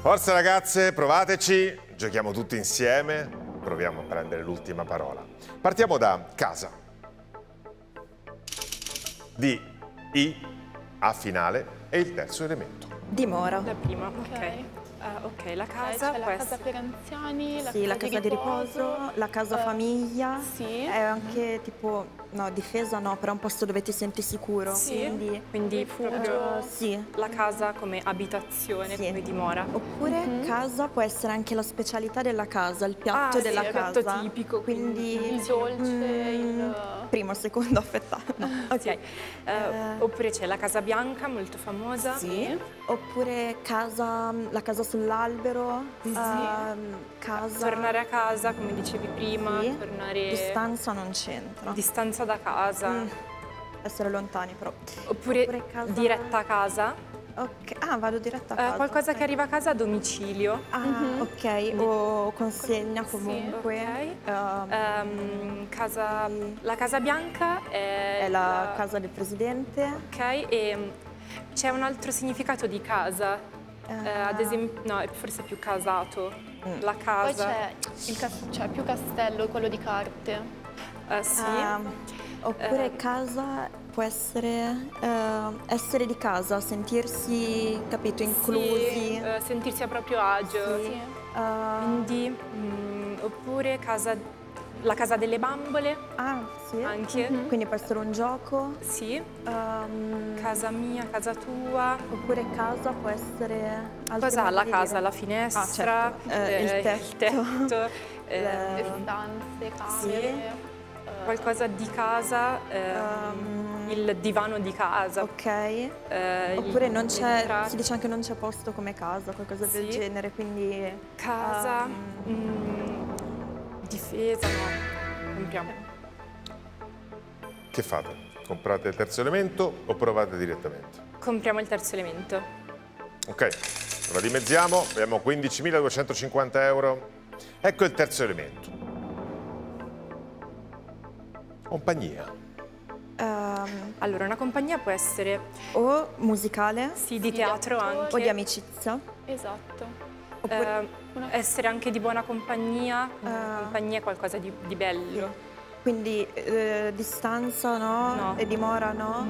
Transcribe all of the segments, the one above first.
Forza ragazze, provateci, giochiamo tutti insieme, proviamo a prendere l'ultima parola. Partiamo da casa. D, I, A finale e il terzo elemento. Dimora. La prima, ok. Ok, la casa c'è può la casa essere... per anziani, La casa di riposo, la casa famiglia. Sì. È anche tipo, no, difesa no, però è un posto dove ti senti sicuro. Sì, quindi proprio sì. la casa come abitazione, Sì. come dimora. Oppure casa può essere anche la specialità della casa, il piatto della il casa. piatto tipico. Quindi il dolce, il... primo, secondo affettato. Ok. Oppure c'è la Casa Bianca, molto famosa. Sì. Oppure casa, la casa sull'albero, casa... Tornare a casa, come dicevi prima, Sì. tornare... Distanza non c'entra. Distanza da casa. Essere lontani però. Oppure casa... diretta a casa. Ok. Ah, vado diretta a casa. Qualcosa che arriva a casa a domicilio. Ah, ok. O consegna comunque. Ok. La Casa Bianca È la casa del presidente. Ok, e c'è un altro significato di casa. Ad esempio, no, è forse più casato. La Poi casa. c'è più castello, quello di carte. Sì. Oppure casa può essere essere di casa, sentirsi, capito, inclusi. Sì, sentirsi a proprio agio. Sì. Quindi, oppure la casa delle bambole. Ah, sì. Anche. Quindi può essere un gioco. Sì. Casa mia, casa tua. Oppure casa può essere... Cos'ha la casa? La finestra, il tetto. Le stanze, camere. Qualcosa di casa, il divano di casa. Ok. Oppure non c'è, si dice anche non c'è posto come casa, qualcosa del genere, quindi... Casa, difesa, no, compriamo. Che fate? Comprate il terzo elemento o provate direttamente? Compriamo il terzo elemento. Ok, lo dimezziamo, abbiamo 15.250 euro. Ecco il terzo elemento. Compagnia. Allora, una compagnia può essere... O musicale. Sì, di teatro anche. O di amicizia. Esatto. Essere anche di buona compagnia. Compagnia è qualcosa di bello. Quindi distanza no? No. E dimora no?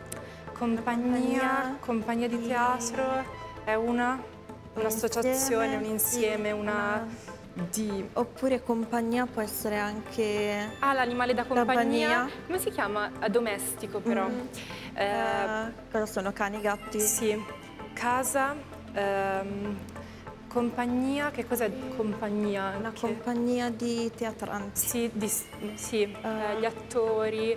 Compagnia di teatro è un'associazione, un insieme, Oppure compagnia può essere anche... l'animale da compagnia. Come si chiama? Domestico però. Cosa sono? Cani, gatti? Sì. Casa, compagnia, che cos'è compagnia? Una compagnia di teatranti. Sì, gli attori.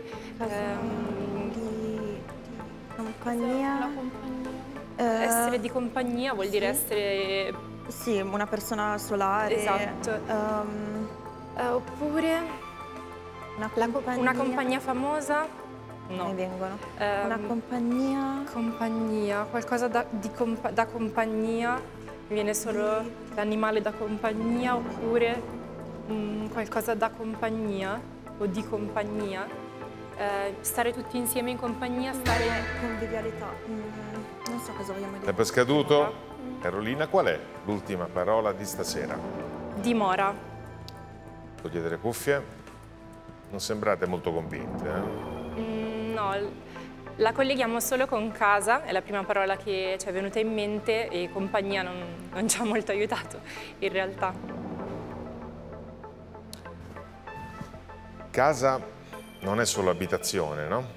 Di compagnia... Essere di compagnia vuol dire essere... Sì, una persona solare. Esatto. Oppure una compagnia famosa? No. Mi vengono. Una compagnia... Compagnia, qualcosa da compagnia. Mi viene solo l'animale da compagnia oppure qualcosa da compagnia o di compagnia. Stare tutti insieme in compagnia, stare... Convivialità. Non so cosa vogliamo dire. Tempo è scaduto. Carolina, qual è l'ultima parola di stasera? Dimora. Togliete le cuffie. Non sembrate molto convinte, No, la colleghiamo solo con casa, è la prima parola che ci è venuta in mente e compagnia non ci ha molto aiutato, in realtà. Casa non è solo abitazione, no?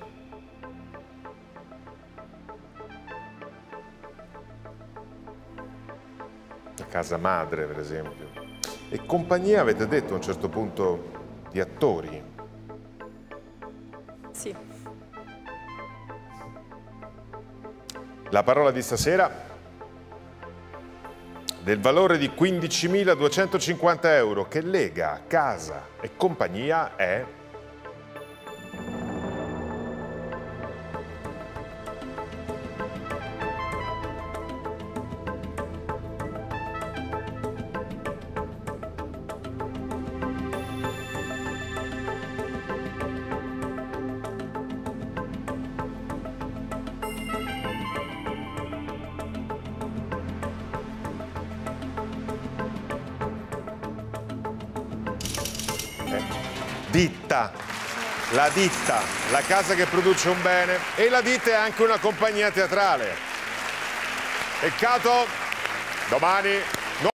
La casa madre, per esempio. E compagnia, avete detto a un certo punto, di attori. Sì. La parola di stasera, del valore di 15.250 euro, che lega casa e compagnia, è... ditta. La ditta, la casa che produce un bene, e la ditta è anche una compagnia teatrale. Peccato, domani